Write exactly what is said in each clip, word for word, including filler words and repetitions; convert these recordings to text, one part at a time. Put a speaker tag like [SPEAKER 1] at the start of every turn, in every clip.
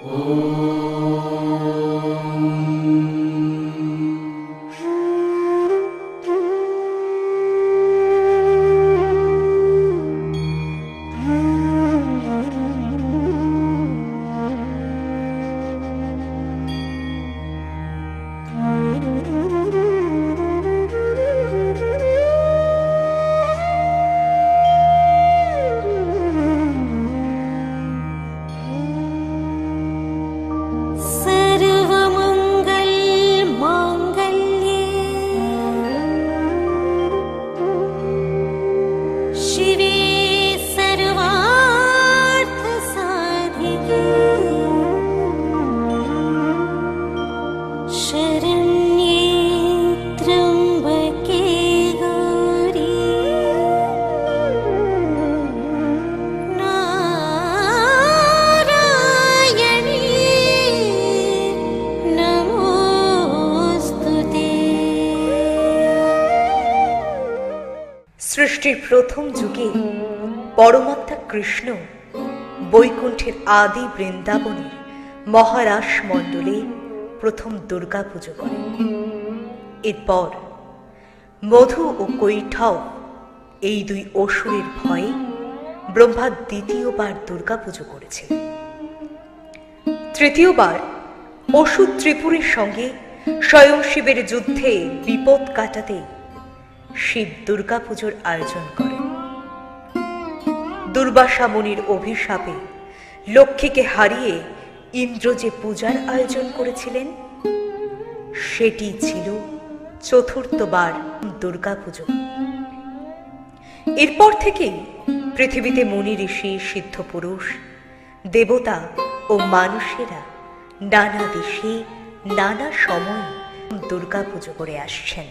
[SPEAKER 1] সৃষ্টির প্রথম যুগে পরমাত্মা কৃষ্ণ বৈকুণ্ঠের আদি বৃন্দাবনের মহারাস মণ্ডলে প্রথম দুর্গা পুজো করেন। এরপর মধু ও কৈঠব এই দুই অসুরের ভয়ে ব্রহ্মা দ্বিতীয়বার দুর্গা পুজো করেছিলেন। তৃতীয়বার অসুর ত্রিপুরের সঙ্গে স্বয়ং শিবের যুদ্ধে বিপদ কাটাতে শিব দুর্গা পুজোর আয়োজন করেন। দুর্বাসা মুনির অভিশাপে লক্ষ্মীকে হারিয়ে ইন্দ্র যে পূজার আয়োজন করেছিলেন সেটি ছিল চতুর্থবার দুর্গা পুজো। এরপর থেকেই পৃথিবীতে মুনি ঋষি, সিদ্ধ পুরুষ, দেবতা ও মানুষেরা নানা দেশে নানা সময়ে দুর্গা পুজো করে আসছেন।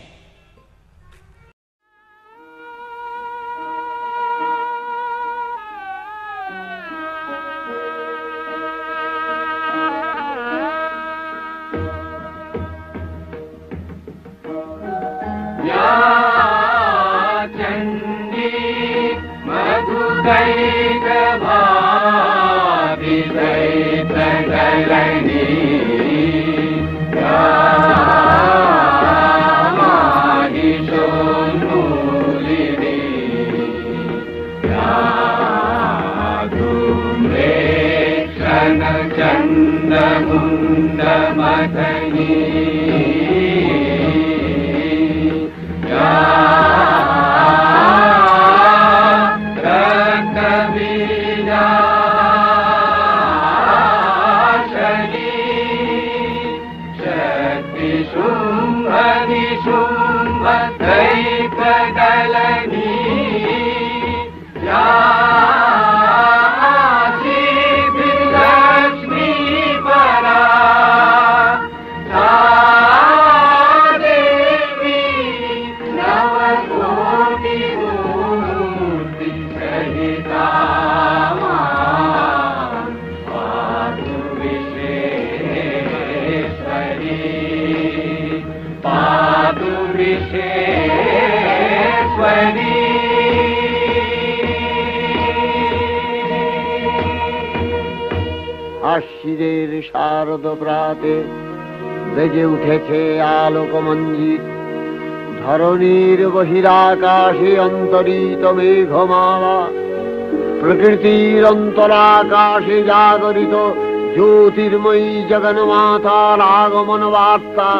[SPEAKER 2] আশ্বিরের শারদ প্রাতে বেজে উঠেছে আলোকমঞ্জিত, ধরণীর বহিরাকাশে অন্তরিত মেঘমালা, প্রকৃতির অন্তরাকাশে জাগরিত জ্যোতির্ময়ী জগন্মাতার আগমন বার্তা,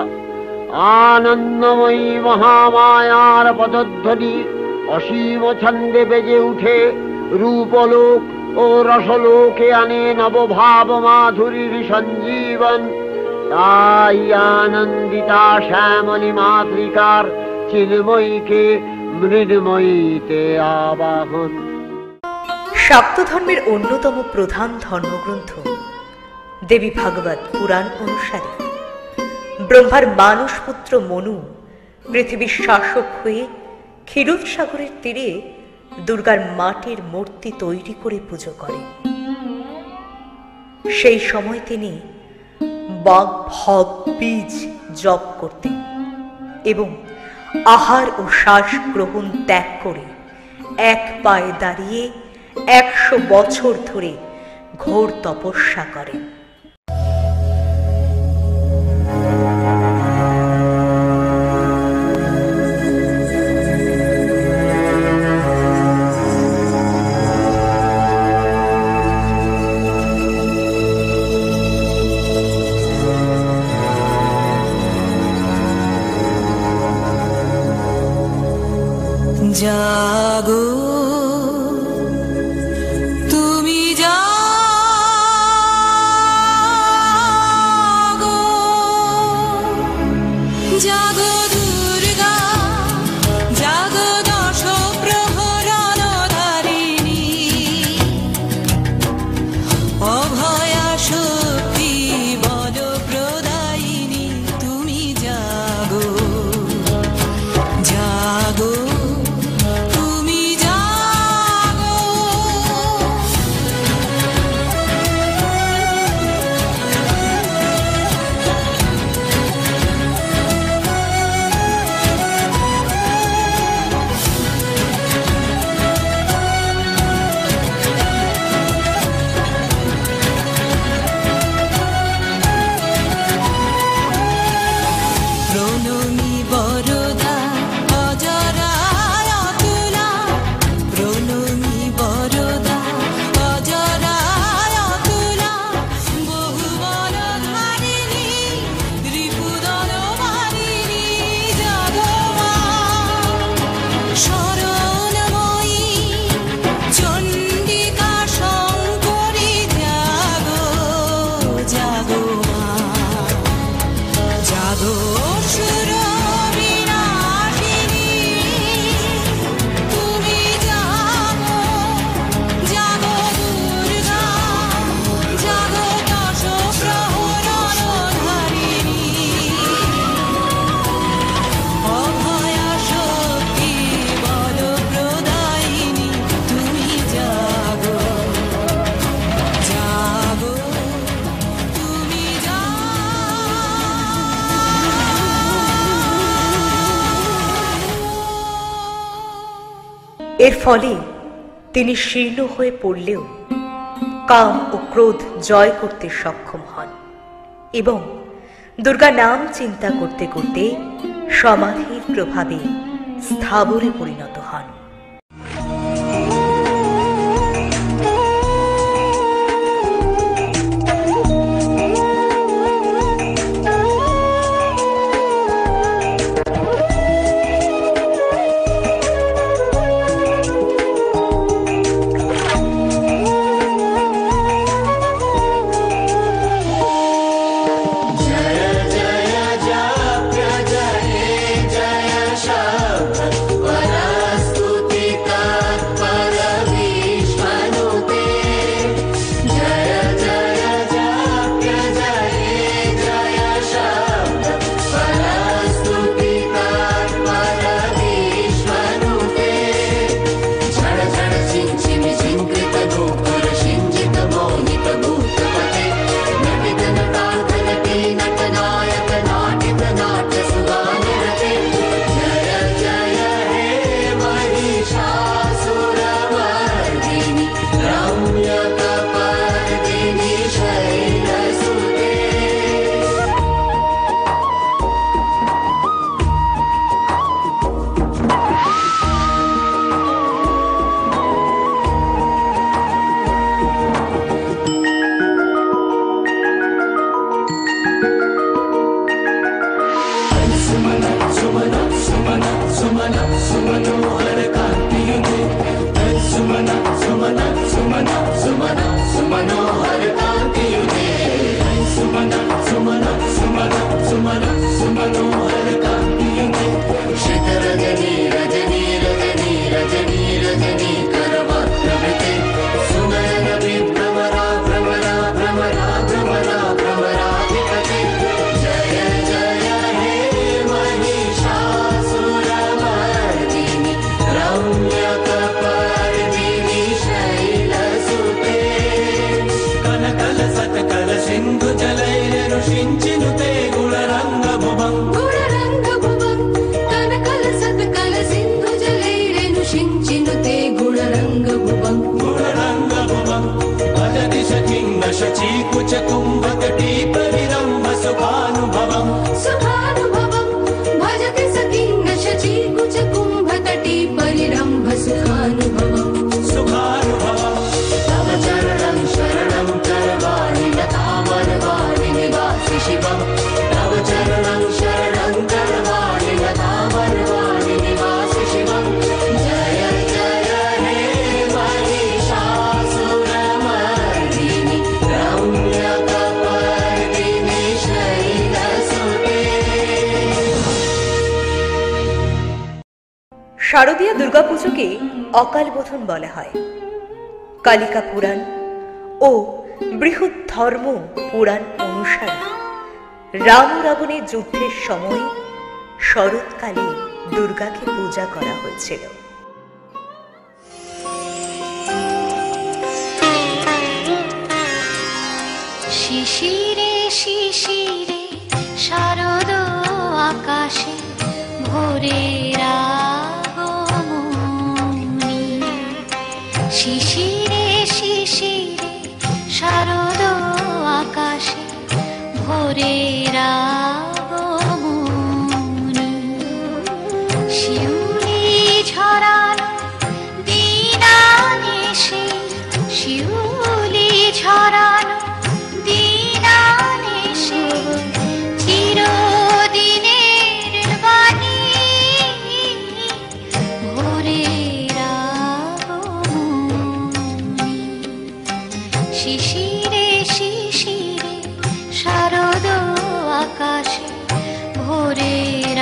[SPEAKER 2] আনন্দময়ী মহামায়ার পদধ্বনি অসীম ছন্দে বেজে উঠে রূপলোক ও রসলোকে আনে নবভাব মাধুরীর সঞ্জীবন। তাই আনন্দিতা শ্যামলী মাতৃকার চিন্ময়ীকে মৃন্ময়ীতে আবাহন।
[SPEAKER 1] শাক্ত ধর্মের অন্যতম প্রধান ধর্মগ্রন্থ দেবী ভাগবত পুরাণ অনুসারে ব্রহ্মার মানস পুত্র মনু পৃথিবীর শাসক হয়ে ক্ষীরসাগরের তীরে দুর্গার মাটির মূর্তি তৈরি করে পুজো করেন। সেই সময় তিনি বাগ ভগ বীজ জপ করতেন এবং আহার ও শ্বাস গ্রহণ ত্যাগ করে এক পায়ে দাঁড়িয়ে একশো বছর ধরে ঘোর তপস্যা করেন।
[SPEAKER 3] জাগো তুমি জাগো জাগো দুর্গা জাগো দশ প্রহরণধারিণী অভয়া শক্তি বল প্রদায়িনী তুমি জাগো জাগো তুমি জাগো প্রণমী বরদা অজরা অতুলা প্রণমী বরদা অজরা অতুলা বহুবল ধারিণী রিপুদল মারিণী জাগো মা শরণময়ী চণ্ডিকা শঙ্করী জাগো জাগো মা জাগো অসুর বিনাশিনী তুমি জাগো জাগো দুর্গা জাগো দশ প্রহরণধারিণী অভয়া শক্তি বল প্রদায়িনী তুমি জাগো জাগো তুমি
[SPEAKER 1] এর ফলে তিনি শীর্ণ হয়ে পড়লেও কাম ও ক্রোধ জয় করতে সক্ষম হন এবং দুর্গা নাম চিন্তা করতে করতে সমাধির প্রভাবে স্থাবরে পরিণত হন।
[SPEAKER 3] जय
[SPEAKER 1] শারদীয় দুর্গাপুজোকে অকাল বোধন বলা হয়। কালিকা পুরাণ ও বৃহৎ ধর্ম পুরাণ অনুসারে রাম ও রাবণের যুদ্ধের সময় শরৎকালে দুর্গাকে পূজা করা হয়েছিল।
[SPEAKER 4] শিশিরে শিশিরে শারদ আকাশে ভোরের আগমনী। শিশিরে শিশিরে শারদ আকাশে ভোরের আগমনী। শিউলি ঝরানো দিনানিশে, শিউলি ঝরানো দিনানিশে চিরদিনের বাণী ভোরের আগমনী। শিশিরে শিশিরে শারদ আকাশে ভোরের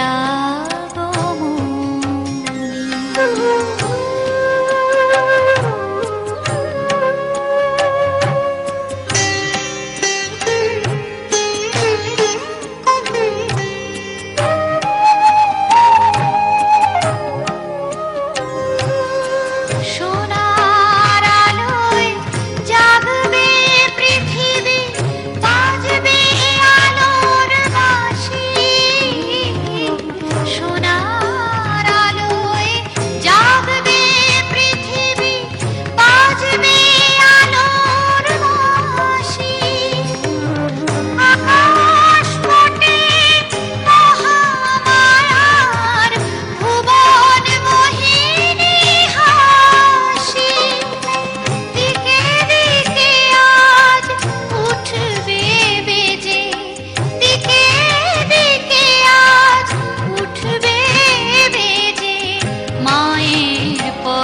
[SPEAKER 4] সোনার আলোয় জাগবে পৃথিবী, বাজবে আলোর বাঁশি। সোনার আলোয় জাগবে পৃথিবী, বাজবে আলোর বাঁশি। আকাশ পটে মহামায়ার ভুবন মোহিনী হাসি। দিকে দিকে আজ উঠবে বেজে, দিকে দিকে আজ উঠবে বেজে মায়ের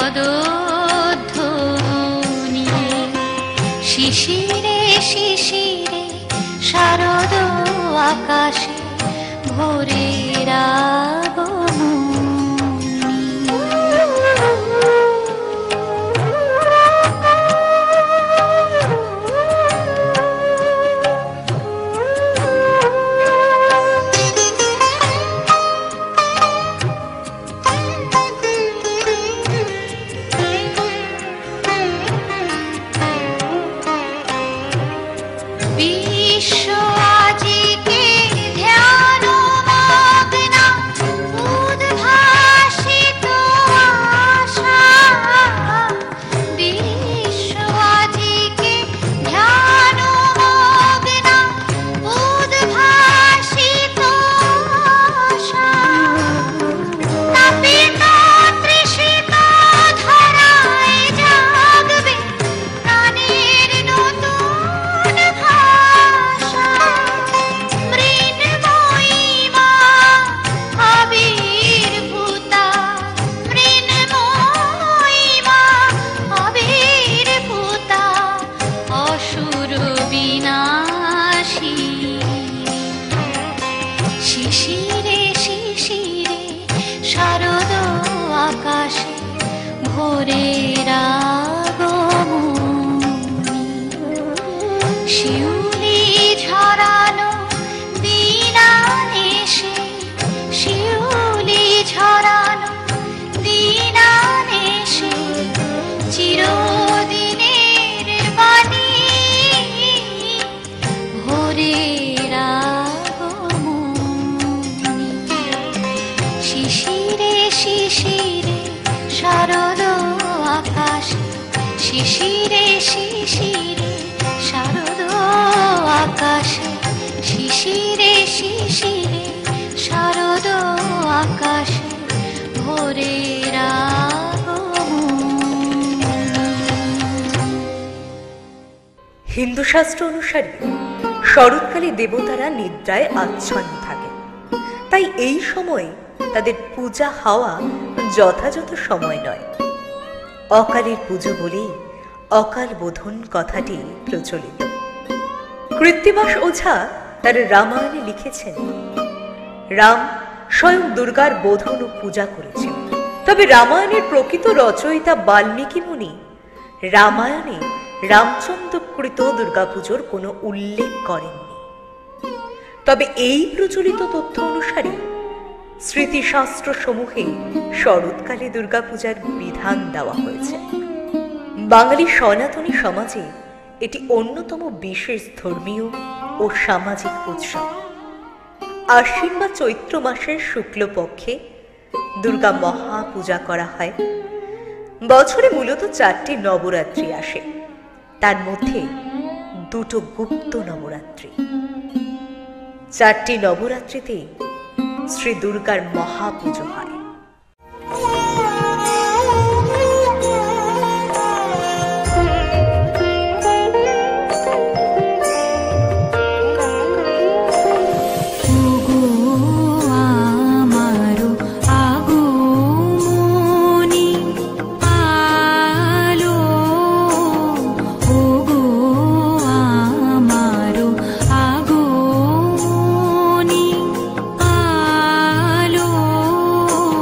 [SPEAKER 4] পদধ্বনি। শিশিরে শিশিরে শারদ আকাশে ভোরের বিশ্ব আজিকে ধ্যান মগ্না, উদ্ভাসিত আশা। বিশ্ব আজিকে ধ্যান মগ্না, উদ্ভাসিত আশা। তাপিত তৃষিত ধরায় জাগবে প্রাণের নতুন ভাষা। মৃন্ময়ী মা আবির্ভূতা, মৃন্ময়ী মা আবির্ভূতা, অসুর বিনাশী। শিশিরে শিশিরে শারদ আকাশে ভোরের আগমনী। শিউলি ঝরানো দিনানিশে, শিউলি ঝরানো দিনানিশে চিরদিনের বাণী ভোরের আগমনী। শিশিরে শিশিরে শারদ আকাশে, শিশিরে শিশিরে শারদ আকাশে, শিশিরে শিশিরে শারদ আকাশে ভোরের আগমনী।
[SPEAKER 1] হিন্দু শাস্ত্র অনুসারে শরৎকালে দেবতারা নিদ্রায় আচ্ছন্ন থাকেন, তাই এই সময় তাদের পূজা হওয়া যথাযথ সময় নয়। অকালের পুজো বলেই অকাল বোধন কথাটি প্রচলিত। কৃত্তিবাস ওঝা তার রামায়ণে লিখেছেন, রাম স্বয়ং দুর্গার বোধন ও পূজা করেছেন তবে রামায়ণের প্রকৃত রচয়িতা বাল্মীকি মুনি রামায়ণে রামচন্দ্রকৃত দুর্গাপুজোর কোনো উল্লেখ করেননি। তবে এই প্রচলিত তথ্য অনুসারে স্মৃতিশাস্ত্র সমূহে শরৎকালে দুর্গাপূজার বিধান দেওয়া হয়েছে। বাঙালি সনাতনী সমাজে এটি অন্যতম বিশেষ ধর্মীয় ও সামাজিক উৎসব। আশ্বিন বা চৈত্র মাসের শুক্লপক্ষে দুর্গা মহা পূজা করা হয়। বছরে মূলত চারটি নবরাত্রি আসে, তার মধ্যে দুটো গুপ্ত নবরাত্রি। চারটি নবরাত্রিতে শ্রী দুর্গার মহা পুজো হয়।
[SPEAKER 4] আলো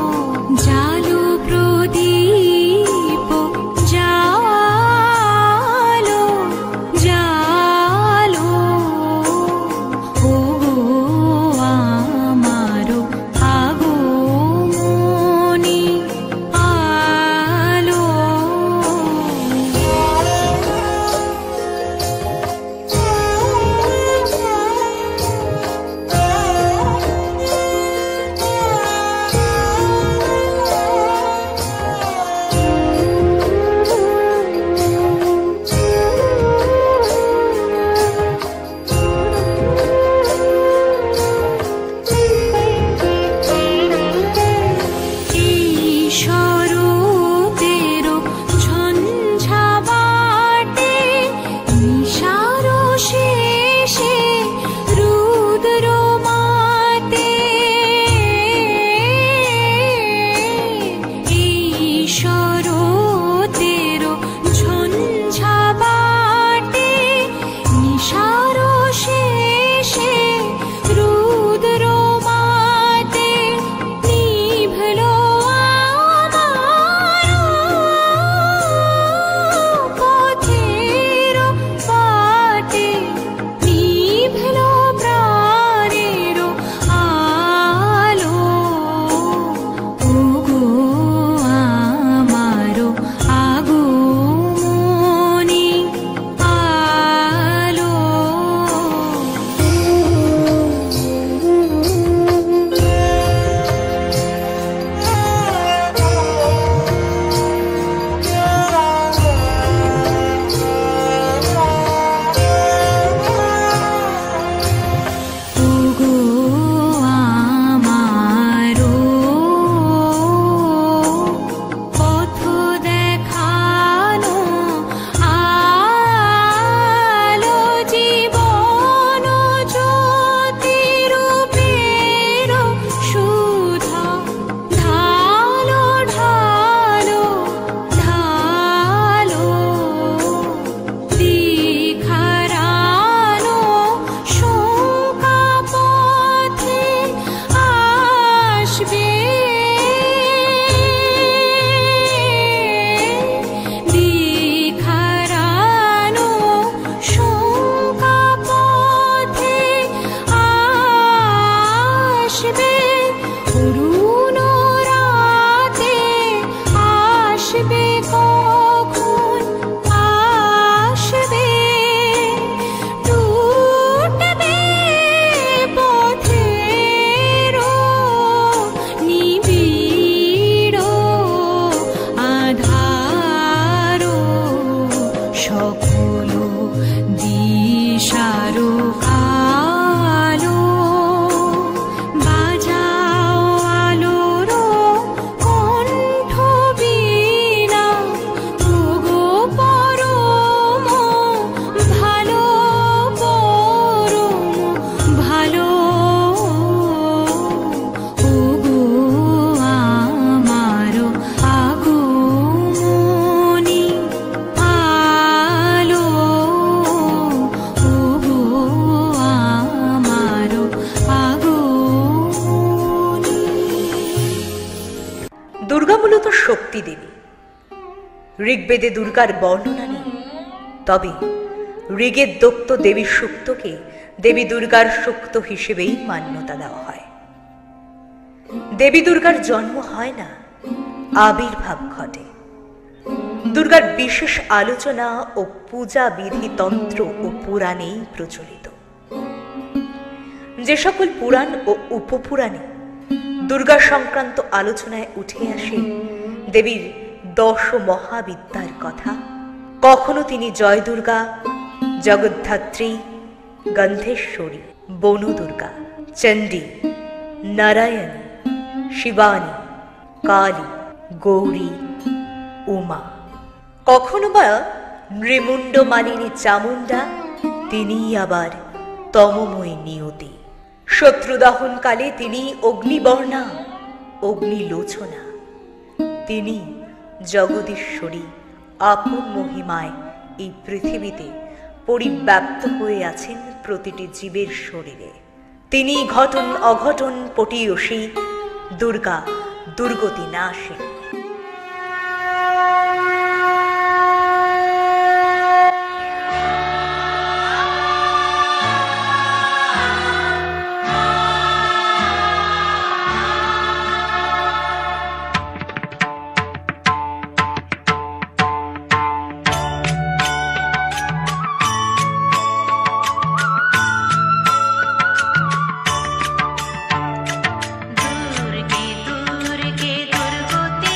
[SPEAKER 1] শক্তি দেবী। ঋগ্বেদে দুর্গার বর্ণনা নেই, তবে ঋগের দত্ত দেবী সূক্তকে দেবী দুর্গার সূক্ত হিসেবেই মান্যতা দেওয়া হয়। দেবী দুর্গার জন্ম হয় না, আবির্ভাব ঘটে। দুর্গার বিশেষ আলোচনা ও পূজা বিধি তন্ত্র ও পুরাণেই প্রচলিত। যে সকল পুরাণ ও উপপুরাণে দুর্গা সংক্রান্ত আলোচনায় উঠে আসে দেবীর দশ মহাবিদ্যার কথা, কখনো তিনি জয় দুর্গা, জগদ্ধাত্রী, গন্ধেশ্বরী, বনদুর্গা, চণ্ডী, নারায়ণী, শিবানী, কালী, গৌরী, উমা, কখনো বা নৃমুণ্ড মালিনী চামুণ্ডা, তিনিই আবার তমময়ী নিয়তি। শত্রুদহনকালে তিনি অগ্নিবর্ণা, অগ্নিলোচনা। তিনি জগদীশ্বরী, আপন মহিমায় এই পৃথিবীতে পরিব্যাপ্ত হয়ে আছেন প্রতিটি জীবের শরীরে। তিনি ঘটন অঘটন পটীয়সী, দুর্গা দুর্গতি নাশিনী।
[SPEAKER 4] দুর্গে দুর্গে দুর্গতি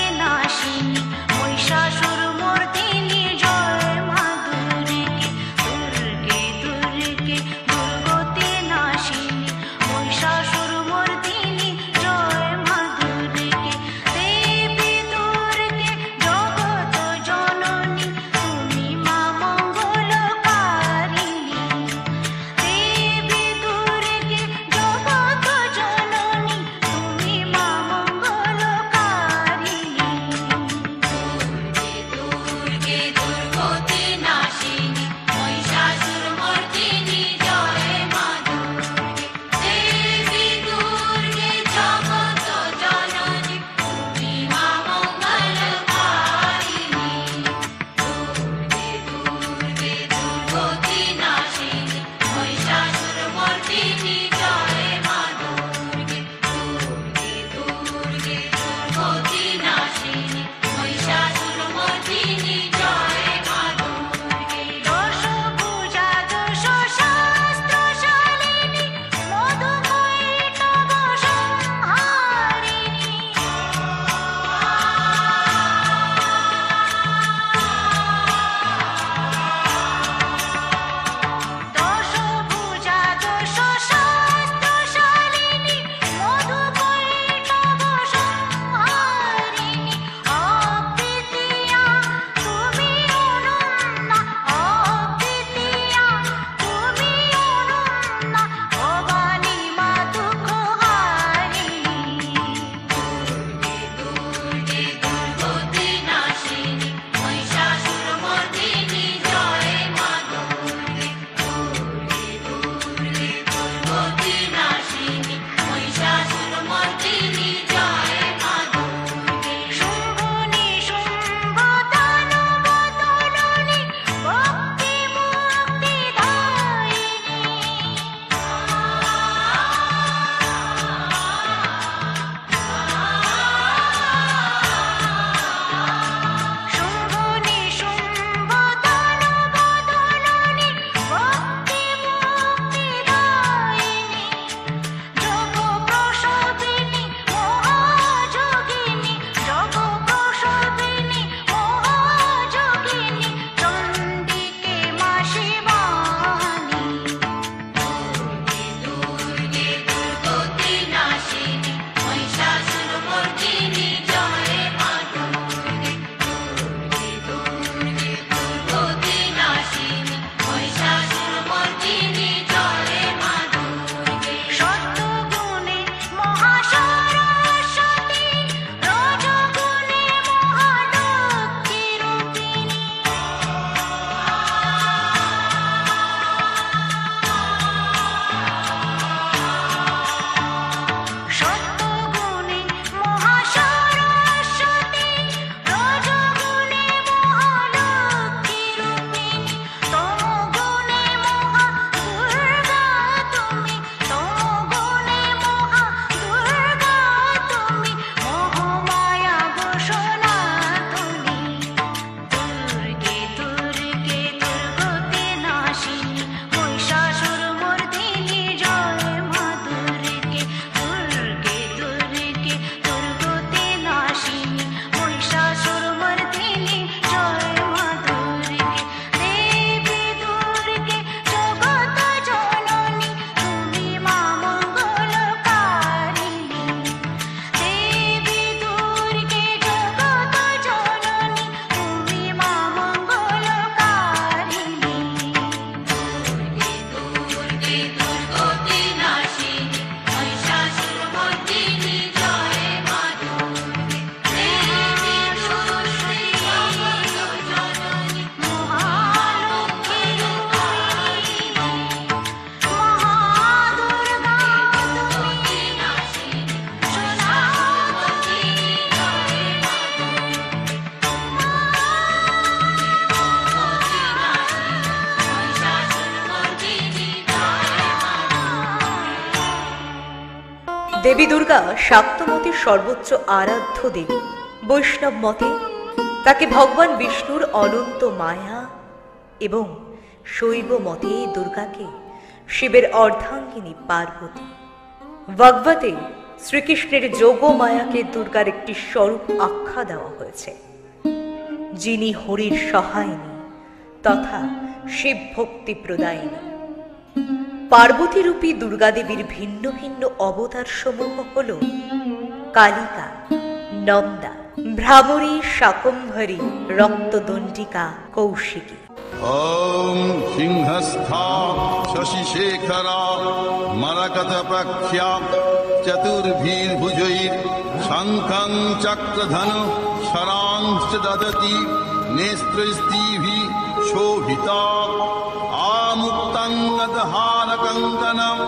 [SPEAKER 1] দেবী দুর্গা শাক্ত মতের সর্বোচ্চ আরাধ্য দেবী। বৈষ্ণব মতে তাকে ভগবান বিষ্ণুর অনন্ত মায়া এবং শৈব মতে দুর্গাকে শিবের অর্ধাঙ্গিনী পার্বতী। ভাগবতে শ্রীকৃষ্ণের যোগ মায়াকে দুর্গার একটি স্বরূপ আখ্যা দেওয়া হয়েছে, যিনি হরির সহায়িনী তথা শিব ভক্তি প্রদায়িনী। পার্বতী রূপী দুর্গাদেবীর ভিন্ন ভিন্ন অবতার সমূহ হল কালিকা, নন্দা, ভ্রামরী, শাকম্ভরী, রক্তদণ্ডিকা, কৌশিকী।
[SPEAKER 5] ओम सिंहस्था शशिशेखरा मरकतप्रख्या चतुर्भिर्भुजैः शङ्खं चक्रधनु शरांश्च ददति नेत्रैस्त्रिभिः शोभिता आमुक्तं अदहारकङ्कणं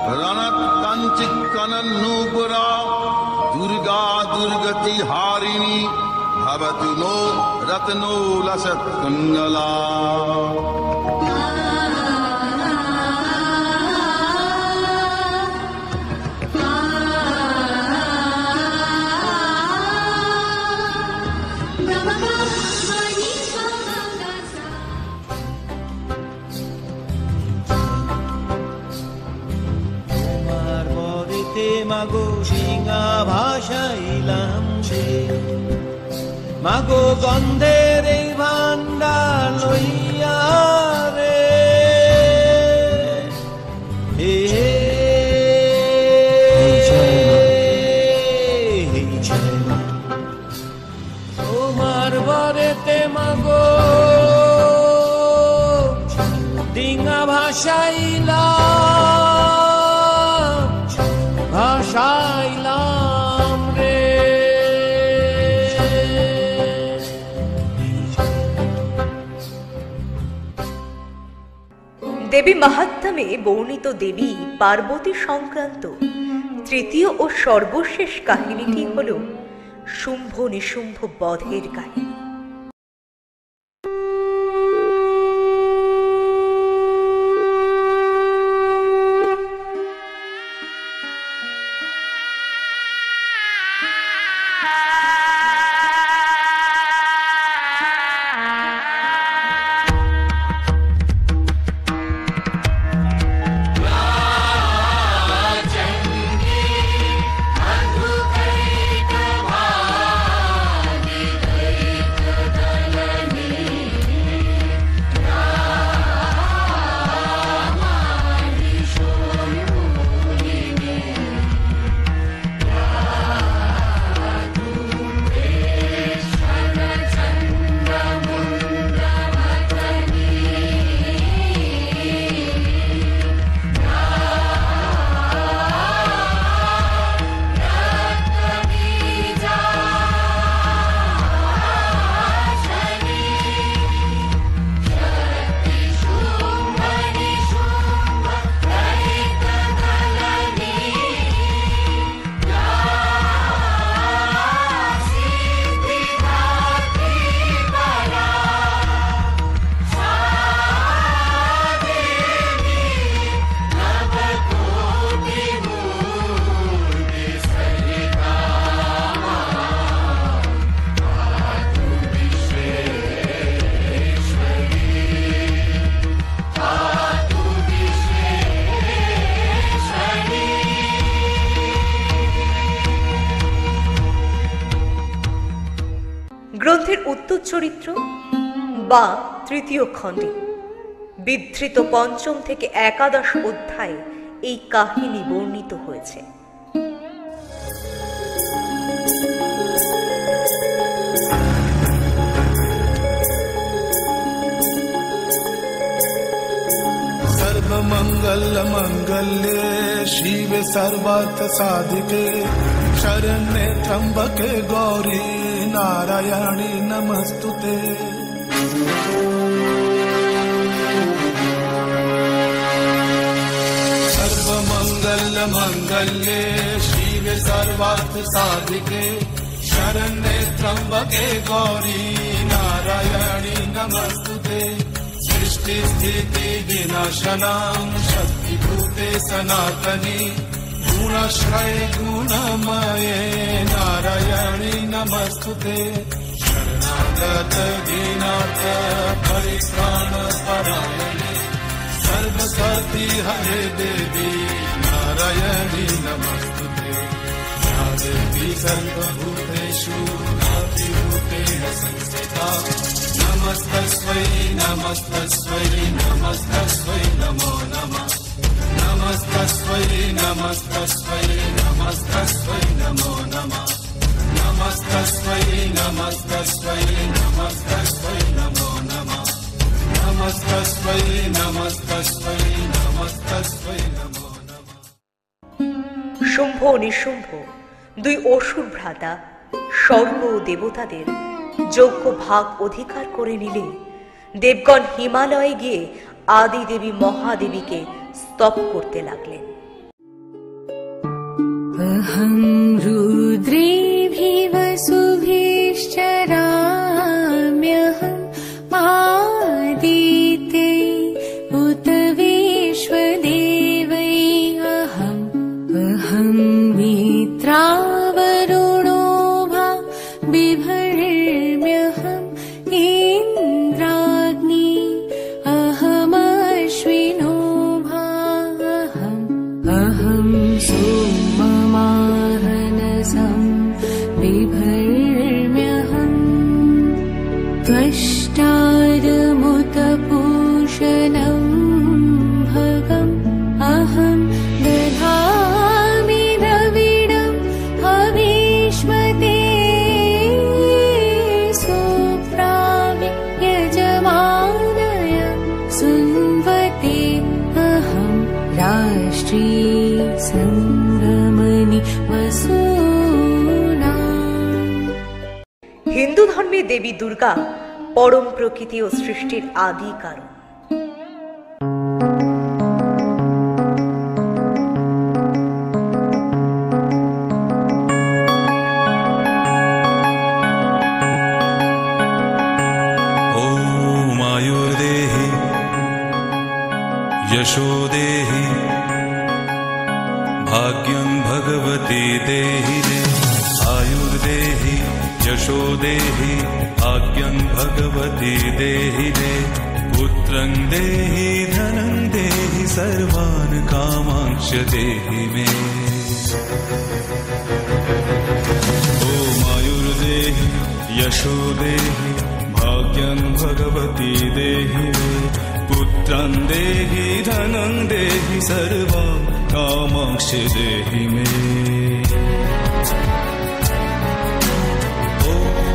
[SPEAKER 5] रणत्कञ्चित्कनन्नूपुरा दुर्गा दुर्गतिहारिणी भवतु नो रत्नो लसत्कुण्डला।
[SPEAKER 6] তোমার বরেতে মাগো সিংহা ভাষাইলাম সে, মাগো গন্ধের এই ভান্ডার লইয়া রে হে হে তোমার বরেতে মাগো ডিঙা ভাসাইলাম ভাসাইলাম রে।
[SPEAKER 1] দেবী মাহাত্ম্যে বর্ণিত দেবী পার্বতী সংক্রান্ত তৃতীয় ও সর্বশেষ কাহিনীটি হল শুম্ভ নিশুম্ভ বধের কাহিনী। গ্রন্থের উত্তর চরিত্র বা তৃতীয় খণ্ডে বিধৃত পঞ্চম থেকে একাদশ অধ্যায়ে এই কাহিনী বর্ণিত হয়েছে।
[SPEAKER 7] सर्वमंगल मंगल्ये शिवे सर्वार्थ साधिके शरण्ये त्र्यंबके गौरी नारायणी नमस्तुते। सर्वमंगल मंगल्ये शिवे सर्वार्थ साधिके शरण्ये त्र्यंबके गौरी नारायणी नमस्तुते। सृष्टि स्थिति विनाशनां शक्तिभूते सनातनी गुणाश्रय गुणमये नारायणी नमस्तुते शरणागत दीनाथ परित्राण परायणे सर्वसती हरे देवी नारायणी नमस्तुते या देवी सर्वभूतेषु नातिरूपेण संस्थिता नमस्तस्मै नमस्तस्मै नमस्तस्मै नमो नमः नमस्तस्मै नमस्तस्मै नमस्तस्मै नमो नमः नमस्तस्मै नमस्तस्मै नमस्तस्मै नमो नमः नमस्तस्मै नमस्तस्मै नमस्तस्मै नमो नमः।
[SPEAKER 1] শুম্ভ ও নিশুম্ভ দুই অসুর ভ্রাতা স্বর্গ ও দেবতাদের যোগ্য ভাগ অধিকার করে নিলে দেবগণ হিমালয়ে গিয়ে আদি দেবী মহাদেবীকে স্তব করতে লাগলেন।
[SPEAKER 3] अहं रुद्रेभिः वसुभिश्चराम्यहं आदित्यै उत विश्वदेवै अहम् अहं मित्रावरुणो भा बिभर्म्यहम् इन्द्राग्नि अहमश्विनो भा अहं सोममाहनसं बिभर्म्यहम् त्वष्टारमुतपूषणं भगम् अहं दधामि द्रविडं हविष्मते सुप्रावि यजमानय सुन्वते अहं राष्ट्री संगमनि वसूना।
[SPEAKER 1] হিন্দু ধর্মে দেবী দুর্গা পরম প্রকৃতি ও সৃষ্টির আদি কারণ।
[SPEAKER 8] ॐ आयुर्देहि यशो देहि भाग्यं भगवती देहि रे आयुर्देहि यशो देहि भाग्यं भगवती देहि रे पुत्रं देहि धनं देहि सर्वान् कामांश देहि मे ॐ आयुर्देहि यशो देहि भाग्यं भगवती देहि मे पुत्रं देहि धनं देहि सर्वान् कामांश देहि मे ॐ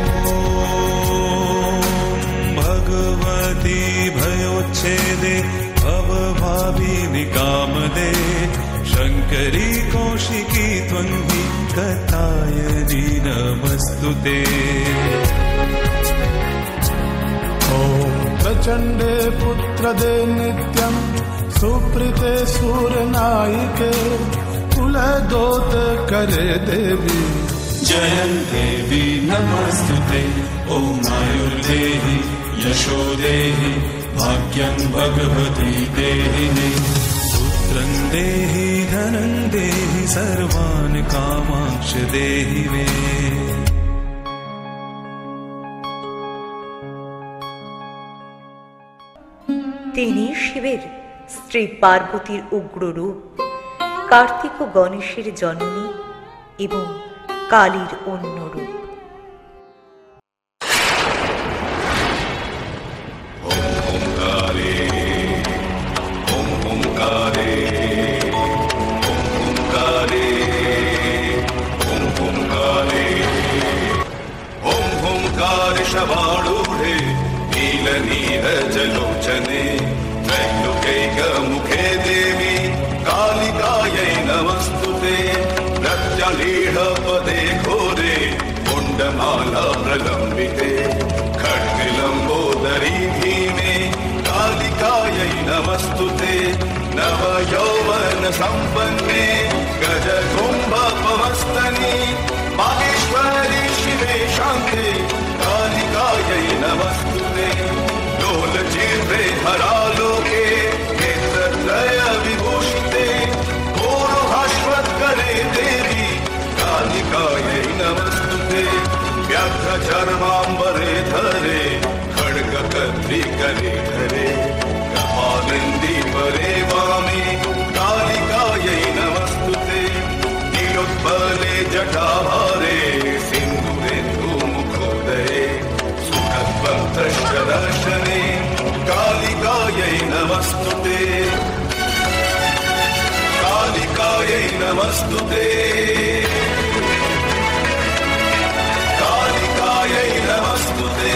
[SPEAKER 8] भगवती भयोच्छेदे भवभावी निकामदे शङ्करी कौशिकी त्वन्हि कथायनि नमस्तुते
[SPEAKER 7] ॐ प्रचण्डे पुत्रदे नित्यं सुप्रीते सूरनायिके कुलदोत करे देवी
[SPEAKER 8] जयं देवी नमस्तुते ॐ आयुर्देहि यशो देहि भाग्यं भगवती देहि मे पुत्रं देहि धनं देहि सर्वान् कामांश देहि मे
[SPEAKER 1] তিনি শিবের স্ত্রী পার্বতীর উগ্র রূপ, কার্তিক ও গণেশের জননী এবং কালীর অন্য রূপ।
[SPEAKER 5] शवाळूढे नीलनीरजलोचने त्रैलोक्यैकमुखे देवी कालिकायै नमस्तुते प्रत्यलीढपदे घोरे कुण्डमाला प्रलम्बिते खड्गलम्बोदरी भीमे कालिकायै नमस्तुते नवयौवन सम्पन्ने गजकुम्भपवस्तनि माहेश्वरी शिवे शान्ते कालिकायै नमस्तुते लोलचित्रे धरालोके नेत्रत्रय विभूषिते पूर्वभास्वत्करे चर्मांबरे धरे खड्ग कत्री करे धरे कपालिंदी परे वामे कालिकायै नमस्तुते नीलोत्पले जटाभारे सिंधुरेन्दु मुखोदये सुखद्वंतश्च दर्शने कालिकायै नमस्तुते कालिकायै नमस्तुते कालिकायै नमस्तुते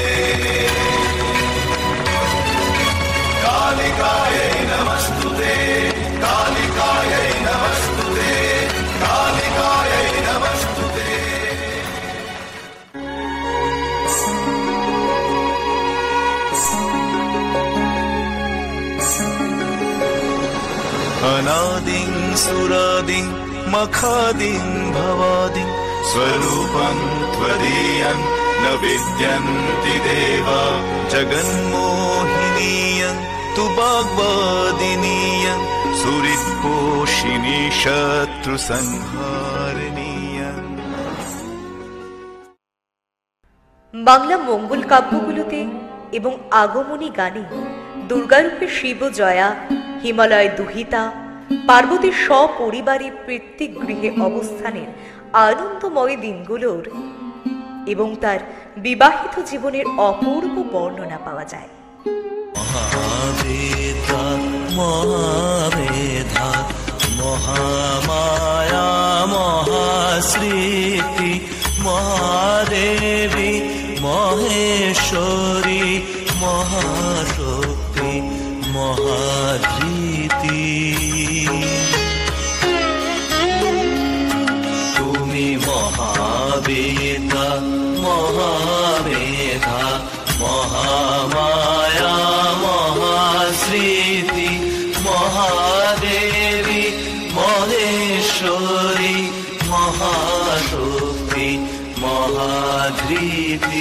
[SPEAKER 5] कालिकायै नमस्तुते कालिकायै नमस्तुते कालिकायै नमस्तुते
[SPEAKER 8] अनादिं सुरादिं मखादिं भवादिं स्वरूपं त्वदीयं न विद्यन्ति देवा जगन्मोहिनीयं तु वाग्वादिनीयं सुहृत्पोषिणी शत्रुसंहारिणीयं।
[SPEAKER 1] বাংলা মঙ্গল কাব্যগুলোতে এবং আগমনী গানে দুর্গারূপে শিব জয়া, হিমালয় দুহিতা, পার্বতীর সপরিবারে প্রত্যেক গৃহে অবস্থানের আনন্দময় দিনগুলোর এবং তার বিবাহিত জীবনের অপূর্ব বর্ণনা পাওয়া যায়।
[SPEAKER 6] মহাবেদা মহাবেদা মহামায়া মহাস্মৃতি মহাদেবী মহেশ্বরী মহাশক্তি মহাধৃতি তুমি মহাবেদা মহাবেদা মহামায়া মহাস্মৃতি মহাদেবী মহেশ্বরী মহাশক্তি মহাধৃতি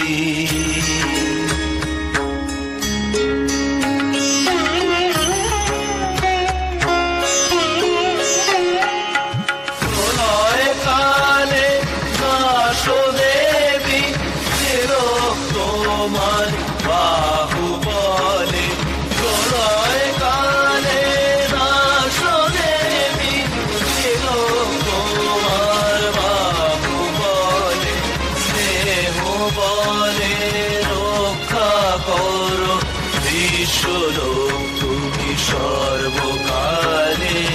[SPEAKER 6] তোমার বাহুবলে প্রলয় কালে নাশ দেবী ছিল তোমার বাহুবলে স্নেহ বলে রক্ষা করো বিশ্বলোক তুমি সর্বকালে।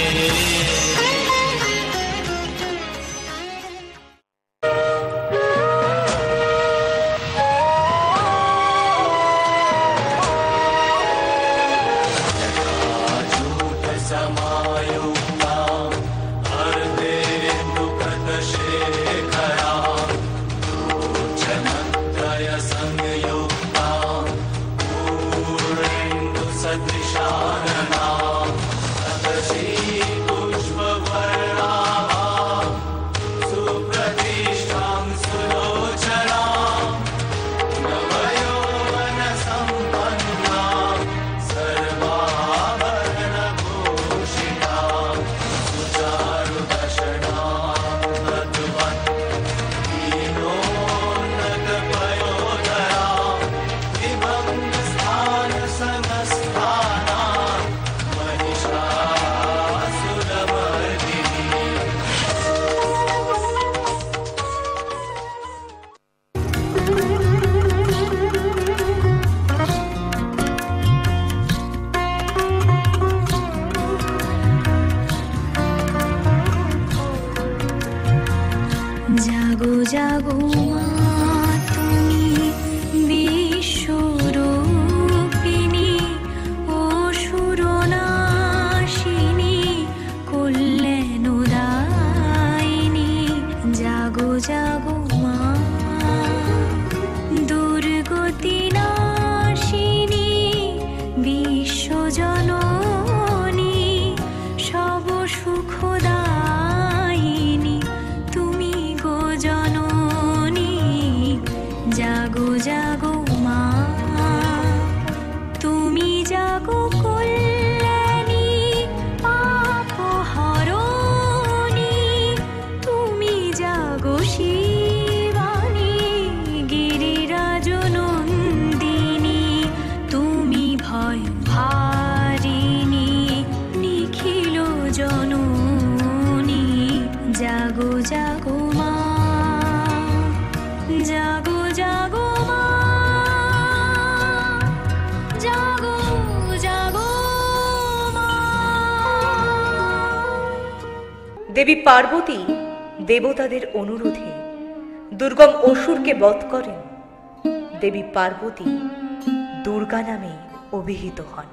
[SPEAKER 8] सदृशानना
[SPEAKER 1] দেবী পার্বতী দেবতাদের অনুরোধে দুর্গম অসুরকে বধ করেন। দেবী পার্বতী দুর্গা নামে অভিহিত হন।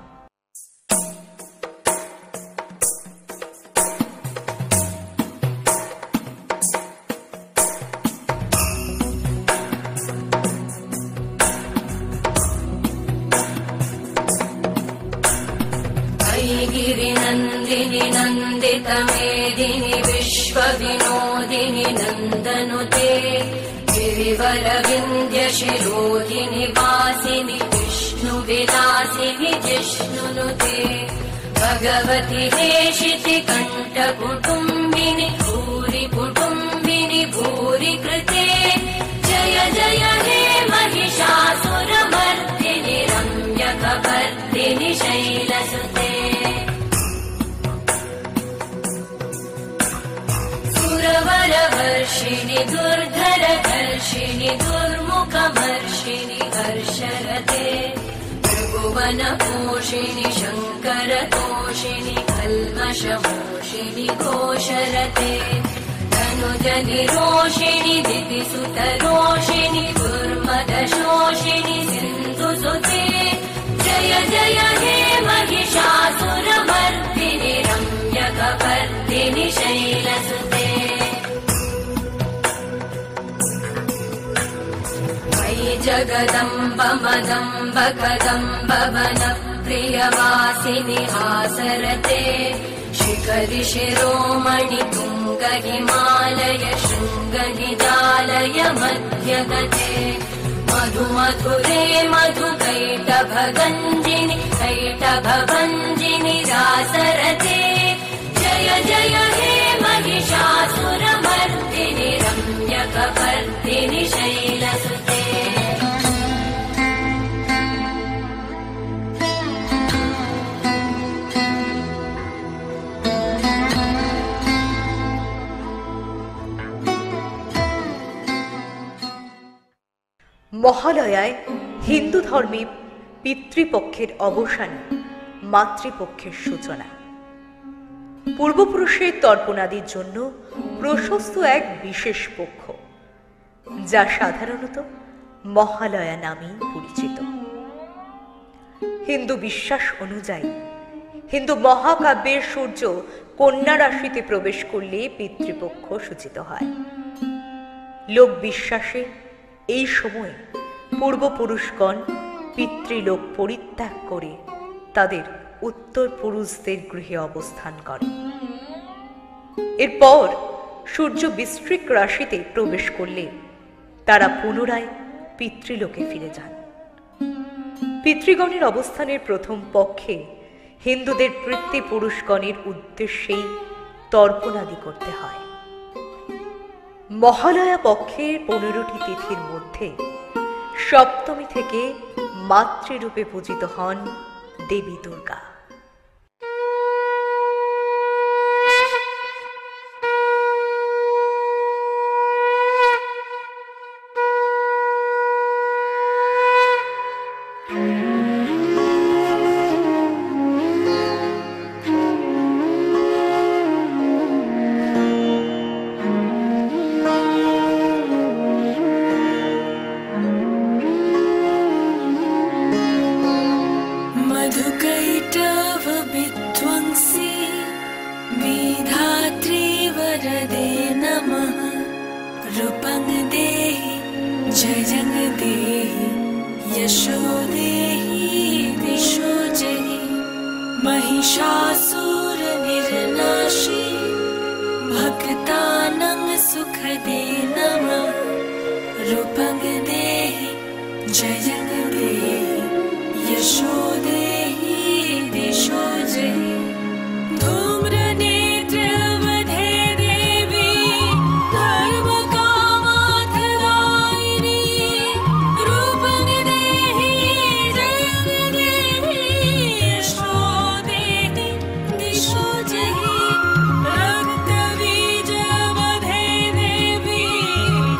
[SPEAKER 3] गिरिनन्दिनि नन्दितमेदिनि विश्वविनोदिनि नन्दनुते गिरिवरविन्द्यशिरोधिनि वासिनि विष्णुविलासिनि जिष्णुनुते भगवति हेशिति कण्ठकुटुम्बिनि भूरि कुटुम्बिनि भूरि कृते जय जय हे महिषासुरमर्दिनि रम्यकपर्दिनि शैलसुते सुरवरवर्षिणि दुर्धरधर्षिणि दुर्मुखमर्षिणि हर्षरते त्रिभुवनपोषिणि शङ्करतोषिणि कल्मषमोषिणि घोषरते तनुजनिरोषिणि दितिसुतरोषिणि दुर्मदशोषिणि सिन्धुसुते जय जय हे महिषासुरमर्दिनि रम्यकपर्दिनि शैलसुते मयि जगदम्ब मदम्ब कदम्ब वनप्रियवासिनि हासरते शिखरि शिरोमणि तुङ्ग हिमालय शृङ्ग निजालय मध्यगते मधु मधुरे मधुकैटभगञ्जिनि कैटभभञ्जिनि रासरते जय जय हे महिषासुरमर्दिनि रम्यकपर्दिनि शैलसुते
[SPEAKER 1] মহালয়ায় হিন্দু ধর্মে পিতৃপক্ষের অবসান, মাতৃপক্ষের সূচনা। পূর্বপুরুষের তর্পণাদির জন্য প্রশস্ত এক বিশেষ পক্ষ, যা সাধারণত মহালয়া নামেই পরিচিত। হিন্দু বিশ্বাস অনুযায়ী হিন্দু মহাকাব্যের সূর্য কন্যা রাশিতে প্রবেশ করলে পিতৃপক্ষ সূচিত হয়। লোক বিশ্বাসে এই সময়ে পূর্বপুরুষগণ পিতৃলোক পরিত্যাগ করে তাদের উত্তর পুরুষদের গৃহে অবস্থান করেন। এরপর সূর্য বৃশ্চিক রাশিতে প্রবেশ করলে তারা পুনরায় পিতৃলোকে ফিরে যান। পিতৃগণের অবস্থানের প্রথম পক্ষে হিন্দুদের পিতৃপুরুষগণের উদ্দেশ্যেই তর্পণাদি করতে হয়। মহালয়া পক্ষের পনেরোটি তিথির মধ্যে সপ্তমী থেকে মাতৃরূপে পূজিত হন দেবী দুর্গা।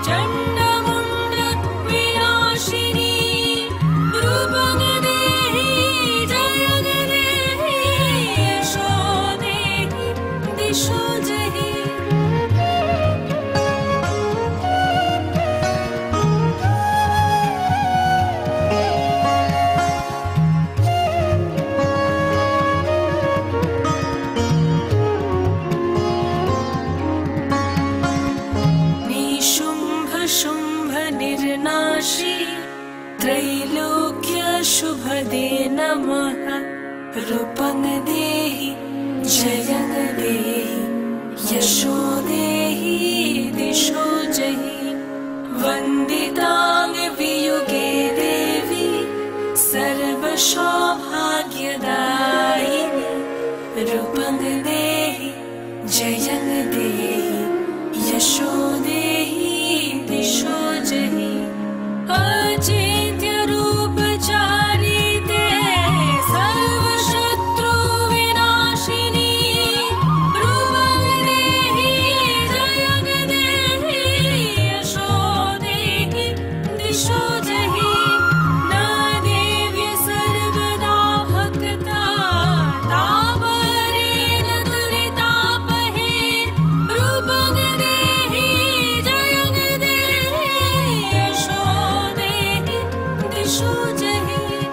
[SPEAKER 3] चण्डमुण्ड विनाशिनी रूपं देहि
[SPEAKER 9] त्रैलोक्य शुभदे नमः रूपं देहि जयं देहि यशो देहि दिशो जहि वन्दितां वियुगे देवी सर्वसौभाग्यदायिनी रूपं देहि जयं देहि यशो देहि दिशो जहि अचिन्त्य रूपचारि ते सर्वशत्रु विनाशिनी रूपं देहि जयं देहि यशो देहि दिशो जहि न देव्य सर्वदा भक्ता तापहरेण दुरितापहे रूपं देहि जयं देहि यशो देहि दिशो जहि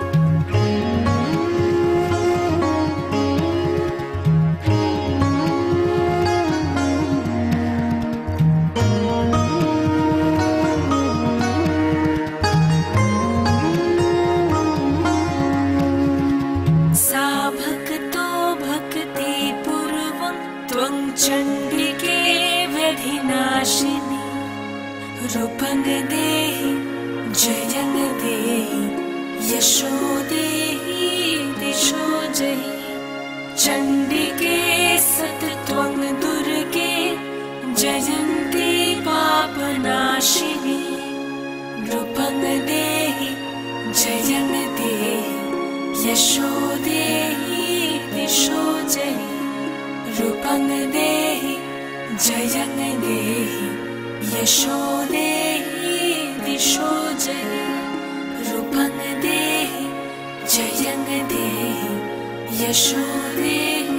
[SPEAKER 9] सा भक्तो भक्ति पूर्वं त्वं चण्डिके व्यधिनाशिनी रूपं देहि जयं देहि यशो देहि दिशो जहि चण्डिके सतत्वं दुर्गे जयन्ती पापनाशिनी रूपं देहि जयं देहि यशो देहि दिशो जहि रूपं देहि जयं देहि यशो देहि दिशो जहि रूपं देहि जयं देहि यशो देहि